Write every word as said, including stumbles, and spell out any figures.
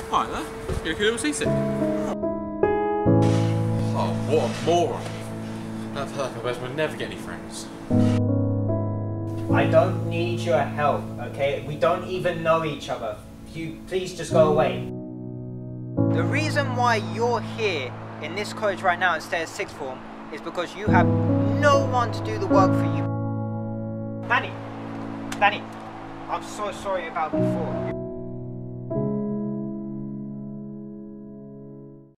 Hi there. You're a little seasick. Oh, what a moron. I've heard my best, we'll never get any friends. I don't need your help, okay? We don't even know each other. You please just go away. The reason why you're here in this college right now instead of sixth form is because you have no one to do the work for you. Danny, Danny, I'm so sorry about before.